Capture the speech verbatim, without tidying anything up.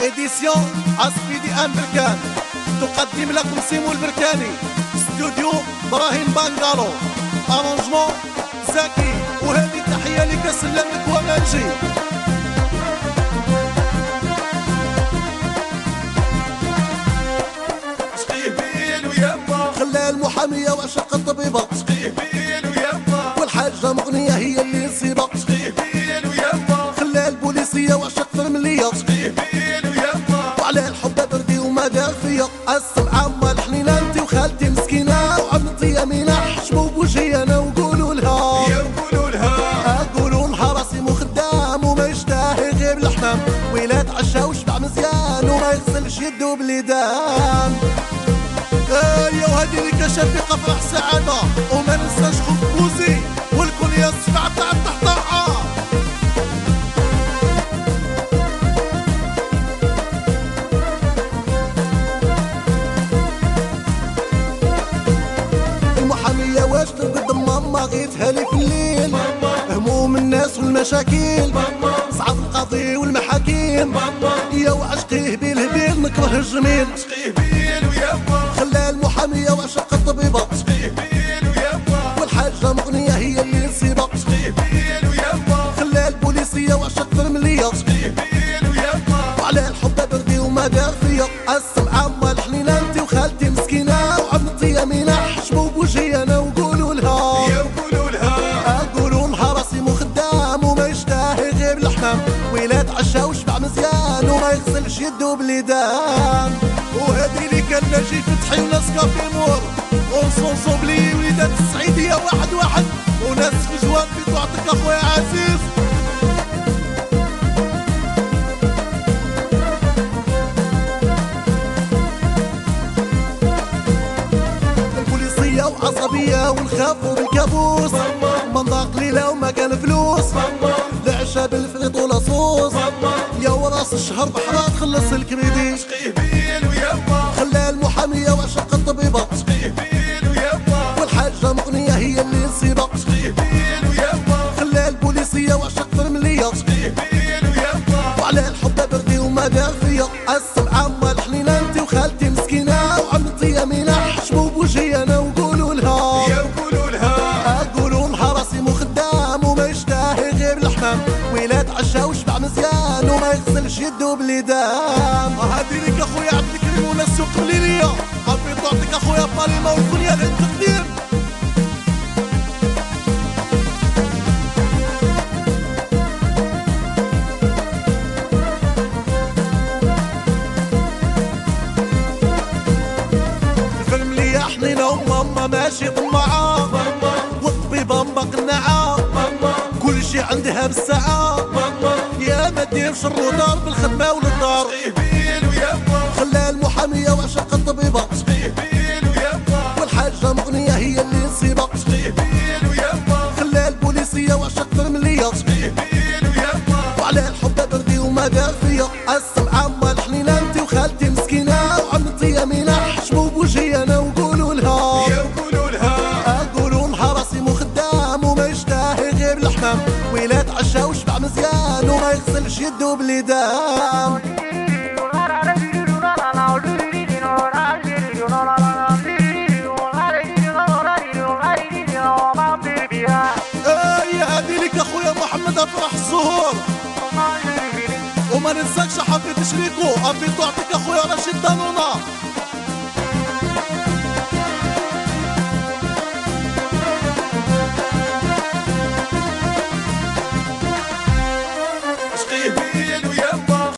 إديسيون أسبيدي أمريكان تقدم لكم سيمو البركاني استوديو براهين بانغالو أرونجمون زكي. وهذه تحية لك سلمك ومنجي. خلى المحامية وعشق الطبيبة والحاجة مغنية هي اللي نصيبة. خلى البوليسية وعشق فرملية وعلى الحب بردي وما دار فيا. السمعة أما الحنينة انتي وخالتي مسكينة وعمتي أمينة حشموا بوجهي أنا وقولوا لها قولوا لها راسي مخدام وما يشتاهي غير الحمام ويلا تعشى وشبع مزيان وما يغسلش يدو بليدان. ايوا وهادي اللي كشفيقة فرح سعادة وما ننساش خوك بوزي والكل يسمع تاع التحطاعة. المحامية واش تقدم ماما غيتها لي في الليل هموم الناس والمشاكل صعب القضي والمحاكم يا وعشقيه بالهبيل نكره الجميل. خلى المحامية وعشق الطبيبة والحاجة مغنية هي اللي نصيبة. خلى البوليسية وعشق فرملية وعلى الحب بردي وما دار فيا. السمعة أما الحنينة انتي وخالتي مسكينة وعمتي أمينة حشموا بوجهي أنا وقولوا لها قولوا لها راسي مخدام وما يشتاهي غير الحمام ويلا تعشى وشبع مزيان وما يغسلش يدو بليدان. وهذه اللي كان ناجي فتحي وناس كافي مور ونصوصو بلي وليدات السعيدية واحد واحد وناس في جوان في طاعتك اخويا عزيز. البوليسية وعصبية ونخافوا بالكابوس منطق ليلة وما كان فلوس العشا بالفريط ولا صوص يا وراس الشهر بحرات خلص الكريدي. خلى المحامية وعشق الطبيبة والحاجة مغنية هي اللي نصيبة. خلى البوليسية وعشق فرملية وعلى الحب بردي وما دار فيا. السمعة أما الحنينة انتي وخالتي مسكينة وعمتي أمينة حشموا بوجهي أنا وقولوا لها قولوا لها راسي مخدام وما يشتاهي غير الحمام ويلا تعشى وشبع مزيان وما يغسلش يدو بليدان. هادي ليك اخويا عبد الكريم وناس سوق الليلية حبيت نعطيك اخويا باليمة والدنيا للتقدير. الفرملية حنينة وماما ماشي طماعة والطبيبة مقنعة كل شي عندها بالساعة يا ما تديرش الرودار بالخدمة وللدار. خلى المحامية وعشق الطبيبة والحاجة مغنية هي اللي نصيبة. خلى البوليسية وعشق فرملية وعلى الحب بردي وما دار فيا. السمعة أما الحنينة انتي وخالتي مسكينة وعمتي أمينة حشموا بوجهي أنا وقولوا لها قولوا لها راسي مخدام وما يشتاهي غير الحمام ويلا تعشى وشبع مزيان وما يغسلش يدو بليدان. اي هادي لك اخويا محمد افرح الزهور وما ننساكش حبيت شريكو حبيت تعطيك اخويا رشيد دانونا